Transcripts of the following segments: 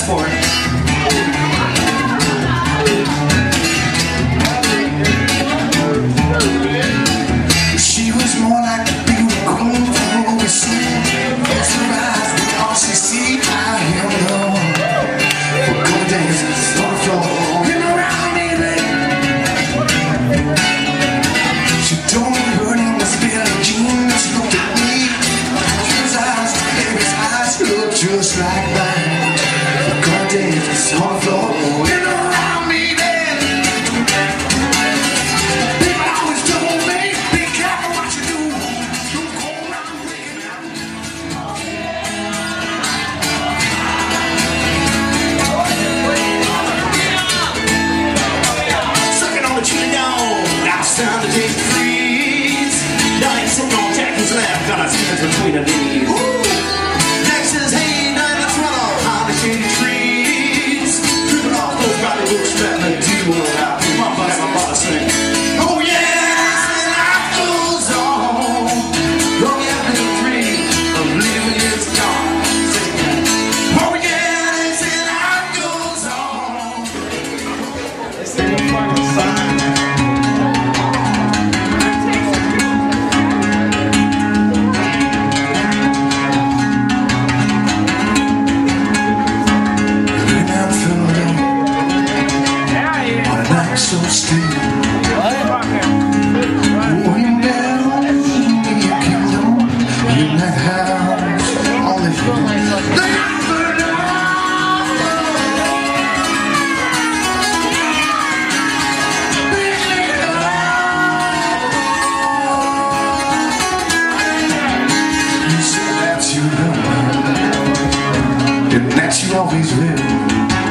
for it. She was more like a beautiful queen from overseas. It's her eyes, and all she see, I am alone. For good days, on the floor, and around me, baby. She told me her name was Billie Jean. She looked at me, his eyes, baby's eyes look just like mine. For good days, on the floor, and around me, baby. People always told me, be careful what you do. Don't go around breaking out. Sucking on the chewing dog, now it's time to take a freeze. Now ain't sitting on Jackie's lap, got our skins between her knees. Next is hey, night let's run off on the shady trees. Dripping off those body books, strapping a duo out. My boss, my boss sing. Oh yeah, and life goes on. Long after the dream of living is gone. Sing that. Oh yeah, and life goes on. This ain't no fucking sign. So still, going down in your kingdom, in that house, only for the you said that you love, and that you always will.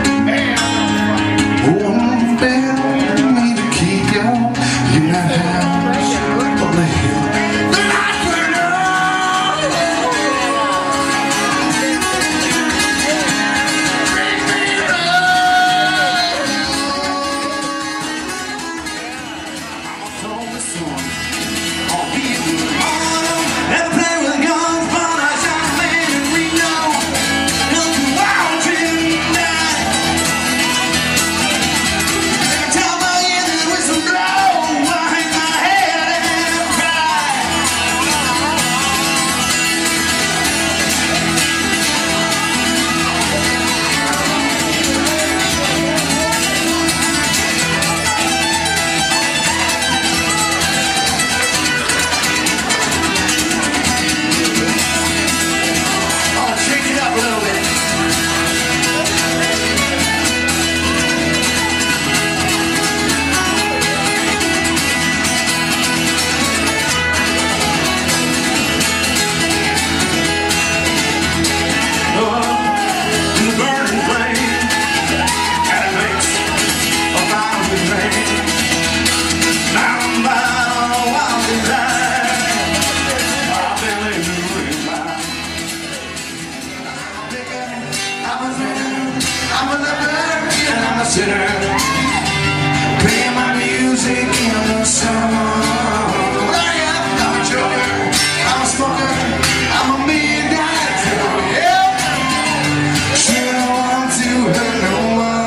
Play my music in the summer. I'm a joker, I'm a smoker, I'm a million dollar yeah. She don't want to hurt no one.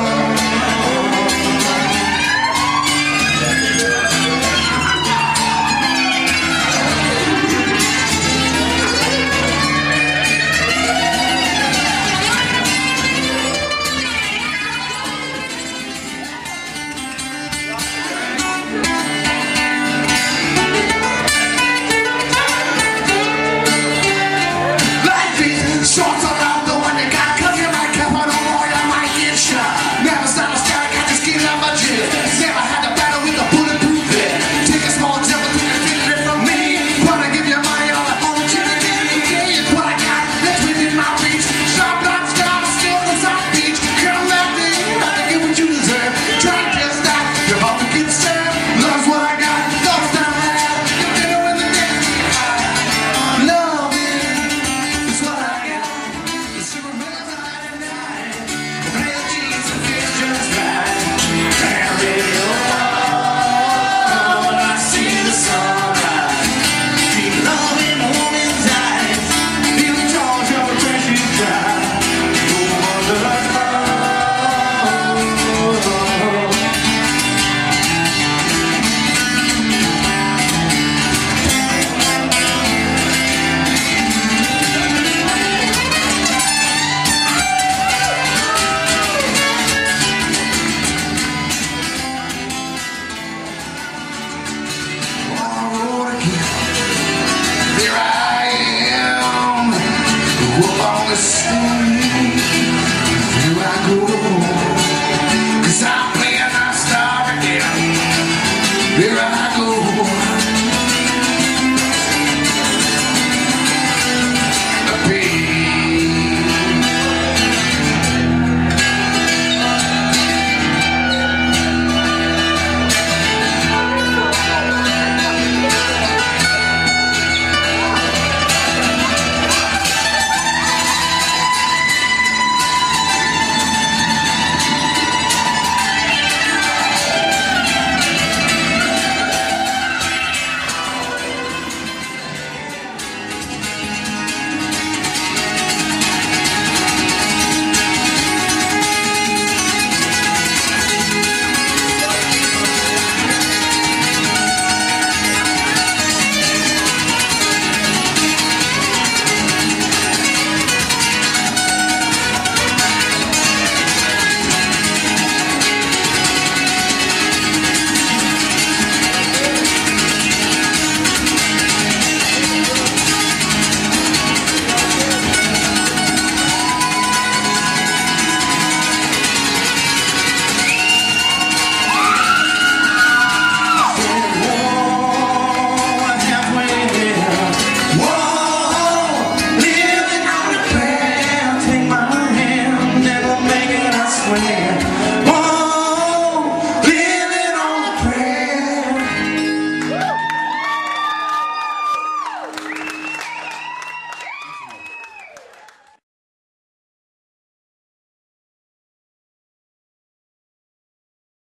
with me.